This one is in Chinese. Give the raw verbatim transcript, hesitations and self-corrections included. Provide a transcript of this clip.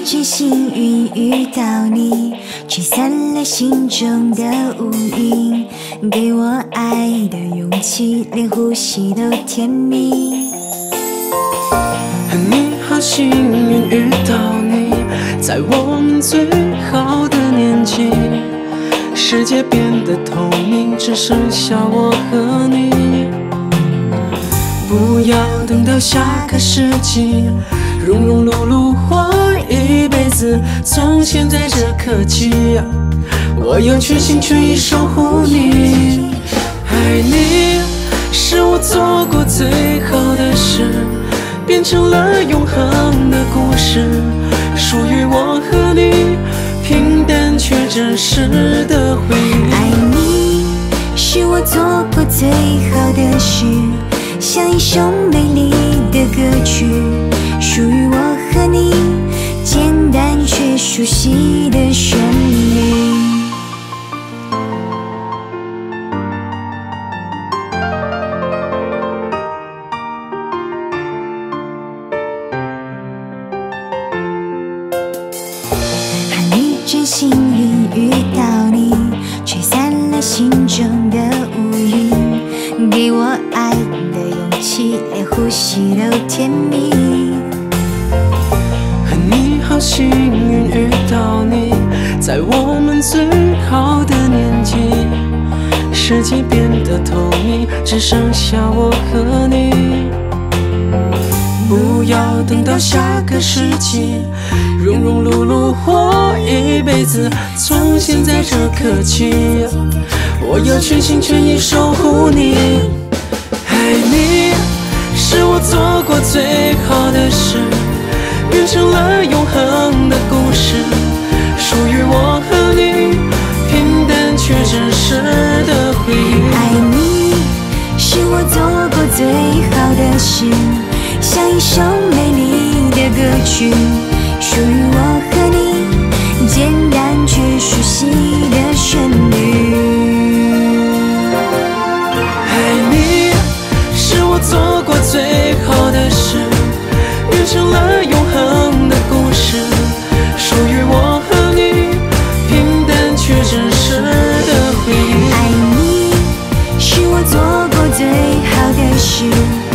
真幸运遇到你，吹散了心中的乌云，给我爱的勇气，连呼吸都甜蜜。 你好幸运遇到你，在我们最好的年纪，世界变得透明，只剩下我和你。不要等到下个世纪，庸庸碌碌活一辈子，从现在这刻起，我要全心全意守护你。爱你是我做过最好的事，变成了永恒的故事，属于我和你，平淡却真实的回忆。 爱你是我做过最好的事，像一首美丽的歌曲，属于我和你，简单却熟悉的旋律。你真幸运遇到你，吹散了心中的乌云，给我爱的勇气，连呼吸都甜蜜。 你好幸运遇到你，在我们最好的年纪，世界变得透明，只剩下我和你。不要等到下个世纪，庸庸碌碌活一辈子，从现在这刻起，我要全心全意守护你。爱你是我做过最好的事，变成了永恒的故事，属于我和你，平淡却真实的回忆。 爱你是我做过最好的事，像一首美丽的歌曲，属于我和你，简单却熟悉的旋律。 爱你是我做过最好的事，变成了永恒的故事，属于我和你，平淡却真实的回忆。 爱你是我做过最好的事。